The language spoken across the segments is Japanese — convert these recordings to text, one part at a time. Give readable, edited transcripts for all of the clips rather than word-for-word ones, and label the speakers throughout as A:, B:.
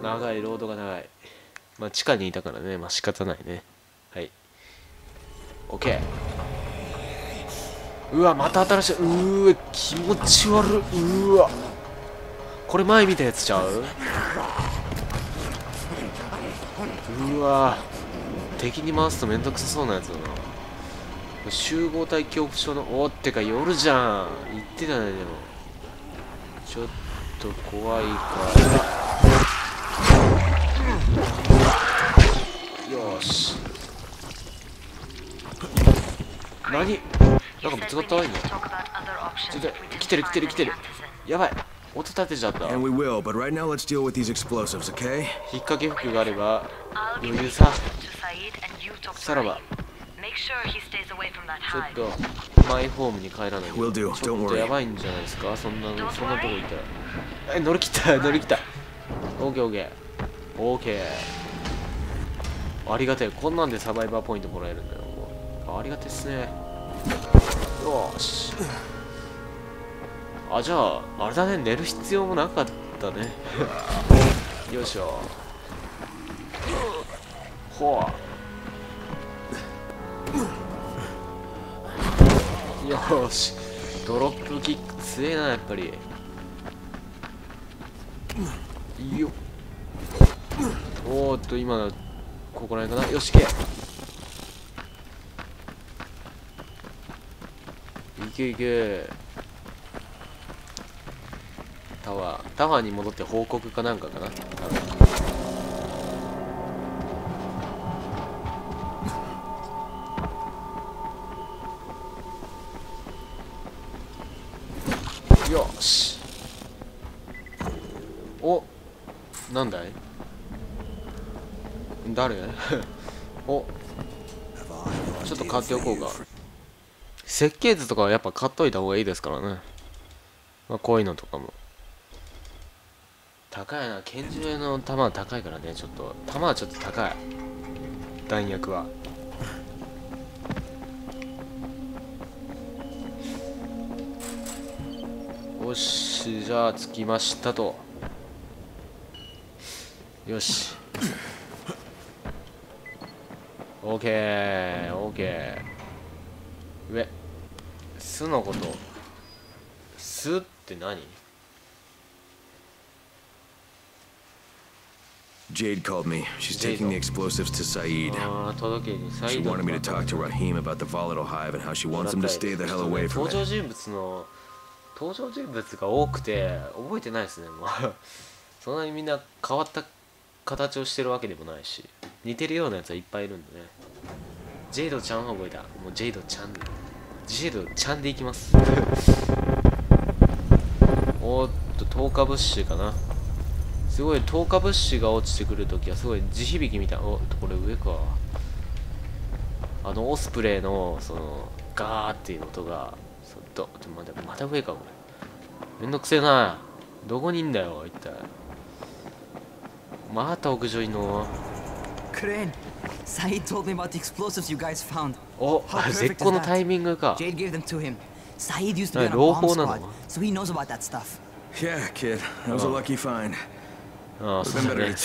A: 長い、ロードが長い。まあ地下にいたからね、まあ仕方ないね。はい。OK。うわ、また新しい。うわ、気持ち悪い。うわ。これ前見たやつちゃう？うわ。敵に回すとめんどくさそうなやつだな。集合体恐怖症の、おってか夜じゃん。言ってたね、でも。ちょっと怖いから。よし。何？なんかぶつかったわ、今。ちょっと、来てる来てる来てる。やばい。音立てちゃった。
B: And we will, but right now let's deal with these explosives, okay?
A: 引っ掛け服があれば余裕さ。さらば。ちょっとマイホームに帰らないと。ちょっとやばいんじゃないですか、そんなとこいたら。乗り切った乗り切った。オーケーオーケーオーケー。ありがたい。こんなんでサバイバーポイントもらえるんだよ。ありがたいっすね。よーし。あ、じゃああれだね、寝る必要もなかったね。よいしょ。ほわ。よーし。ドロップキック強えな、やっぱり。よっ。おーっと、今ここら辺かな。よし、行けいけ。タワーに戻って報告かなんかかな。よし。お、なんだい？誰？お、ちょっと買っておこうか。設計図とかはやっぱ買っといた方がいいですからね。まあこういうのとかも。高いな、拳銃の弾は高いからね、ちょっと。弾はちょっと高い。弾薬は。よし、じゃあ着きましたと。よし。オーケー、オーケー。上。巣のこと。巣って何
B: ？Jade called me. She's taking the explosives to Saeed. She wanted me to talk to Rahim about the volatile hive and how she wants him to stay the hell away from it.
A: 登場人物が多くて覚えてないですね。もうそんなにみんな変わった形をしてるわけでもないし、似てるようなやつはいっぱいいるんでね。ジェイドちゃんは覚えた。もうジェイドちゃんでいきます。おーっと、透過物資かな。すごい透過物資が落ちてくるときはすごい地響きみたいな。おっと、これ上か。オスプレイのそのガーっていう音がまた上か。これめんどくせえな。どこにいんだよ一体。また屋上にの。
C: Crane, Saeed told me about the explosives you guys found.
A: お、絶好のタイミングか。
C: Jade gave them to him. Saeed used to be on a bomb squad, so he knows about that stuff.
B: Yeah, kid, that was a lucky find.
A: ああ、
B: そうだね。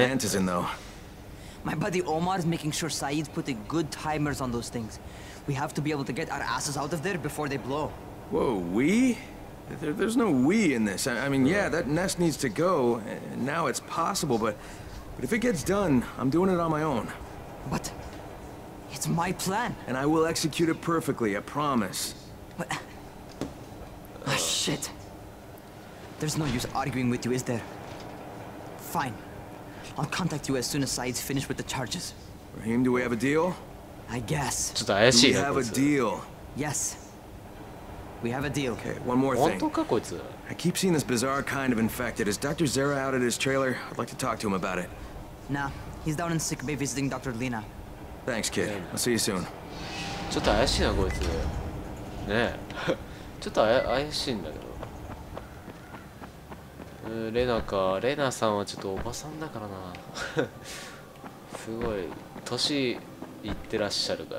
C: My buddy Omar is making sure Saeed's putting good timers on those things. We have to be able to get our asses out of there before they blow.
B: Whoa, we? There's no we in this. I mean, yeah, that nest needs to go. Now it's possible, but if it gets done, I'm doing it on my own.
C: But it's my plan.
B: And I will execute it perfectly, I promise.
C: But... Ah, shit. There's no use arguing with you, is there? Fine. I'll contact you as soon as Saeed's finished with the charges.
B: Rahim, do we have a deal?
C: I guess.
B: Do we have a deal?
C: Yes. We have a deal.
B: Okay, one more thing. I keep seeing this bizarre kind of infected. Is Dr. Zera out at his trailer? I'd like to talk to him about it.
C: Nah, he's down in sick bay visiting Dr. Lena.
B: Thanks, kid. I'll see you soon.
A: ちょっと怪しいなこいつ。ねえ。ちょっと怪しいんだけど。レナか。レナさんはちょっとおばさんだからな。すごい年いってらっしゃるから。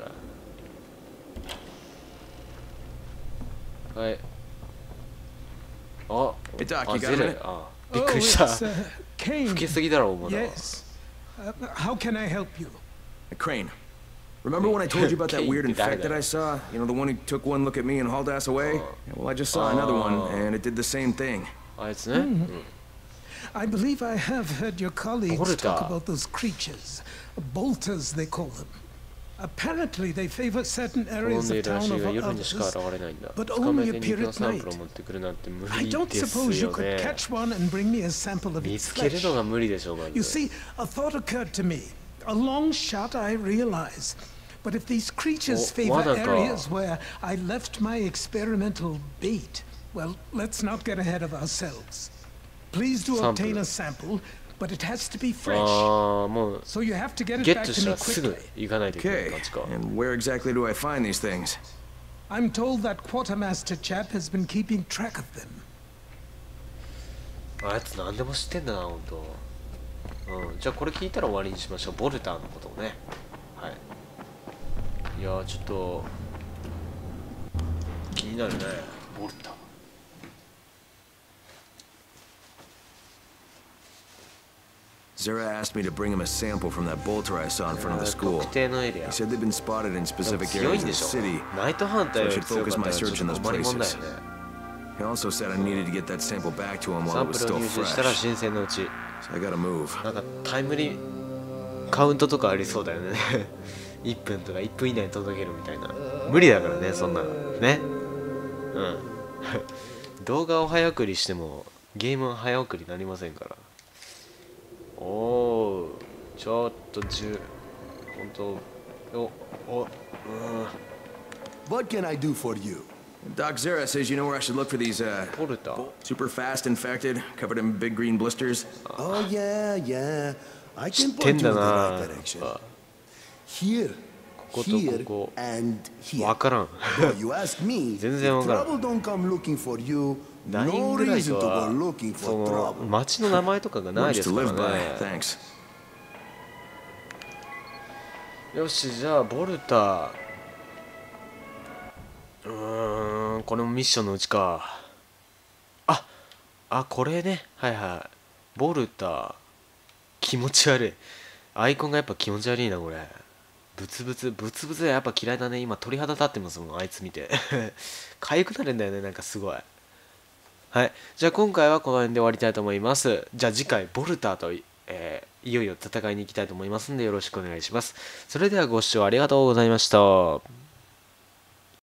A: はい。あ、ゼレ。あ、びっくりした。
D: Kane.
A: 老けすぎだろお前ら。
D: Yes. How can I help you?
B: Crane. Remember when I told you about that
A: Kane,
B: weird infect that
A: 誰だよ。
B: I saw? You know, the one who took one look at me and hauled ass away? Yeah, well, I just saw another one, and it did the same thing.
A: あいつね。うん
D: I believe I have heard your colleagues
A: Bolter.
D: talk about those creatures. Bolters, they call them. Apparently, they favor certain
A: 好ん
D: areas
A: でい
D: of
A: るらし
D: town
A: いが
D: over
A: 夜にしか
D: others.
A: 現れないんだ。
D: but
A: 捕まえ
D: only
A: て
D: appear
A: 肉の
D: at
A: サンプルを
D: night.
A: 持ってくるなんて無
D: I
A: 理
D: don't
A: です
D: suppose you
A: よ
D: could
A: ね。
D: catch one and bring me a sample of
A: 見
D: its
A: つける
D: flesh.
A: のが無理でしょうま
D: You
A: ず。
D: see, a thought occurred to me. A long shot, I realize. But if these creatures
A: Oh,
D: favor
A: what a
D: areas where I left my experimental bait, well, let's not get ahead of ourselves. Please do
A: Sample.
D: obtain a sample, but it has to be
A: あ
D: fresh.
A: あもう
D: So you have to get it
A: ゲッ
D: back
A: ト
D: to
A: した
D: me
A: らすぐ
D: quickly.
A: 行かないといけない
B: Okay,
A: 感じか。
B: and where exactly do I find these things?
D: I'm told that quartermaster chap has been keeping track of them.
A: あいつ何でも知ってんだなほんと。うん、じゃあこれ聞いたら終わりにしましょう。ボルターのことをね。はい。いやーちょっと気になるね。ボルター。
B: Zera asked me to bring him a sample from that bolter I saw in front of the school.
A: 特定のエリア
B: He。said they'd been spotted in specific
A: 強い
B: areas
A: ん
B: of
A: で
B: the
A: しょ
B: city.
A: ナイトハンターより
B: So I should
A: 強か
B: focus
A: った
B: my
A: らちょっ
B: search
A: と
B: in those
A: 困りもんだよ
B: places.
A: ね。
B: He also said I needed to get that sample back to him
A: サ
B: while
A: ン
B: it
A: プ
B: was
A: ルを
B: still
A: 入手したら
B: fresh.
A: 新鮮なうち。
B: So I gotta move.
A: なんかタイムリカウントとかありそうだよね。1分とか1分以内に届けるみたいな。無理だからね、そんなの。ね。うん。動画を早送りしてもゲームは早送りになりませんから。おお、ちょっと本当
E: What can I do for you?
B: Doc Zera says you know where I should look for these,
A: ポルター。
B: super fast infected, covered in big green blisters.
E: Oh, yeah. I
A: 知
E: can
A: ってん
E: point you
A: だ
E: in the
A: な
E: right direction.
A: やっ
E: Here,
A: ここと
E: here,
A: ここ
E: and
A: ぱわ
E: here.
A: からん。
E: But you ask me, if
A: 全然わからん。
E: trouble don't come looking for you,
A: ダイン
E: no
A: グライ
E: reason
A: ト
E: to
A: は
E: go looking
A: そ
E: for
A: の
E: trouble.
A: 街の名前とかがない
B: Words
A: です
B: to
A: から
B: live by.
A: ね。
B: Thanks.
A: よし、じゃあボルタこれもミッションのうちか。これね。はいはい。ボルタ気持ち悪い。アイコンがやっぱ気持ち悪いなこれ。ブツブツはやっぱ嫌いだね。今鳥肌立ってますもん、あいつ見て。痒くなるんだよね、なんかすごい。はい。じゃあ今回はこの辺で終わりたいと思います。じゃあ次回ボルタといよいよ戦いに行きたいと思いますのでよろしくお願いします。それではご視聴ありがとうございました。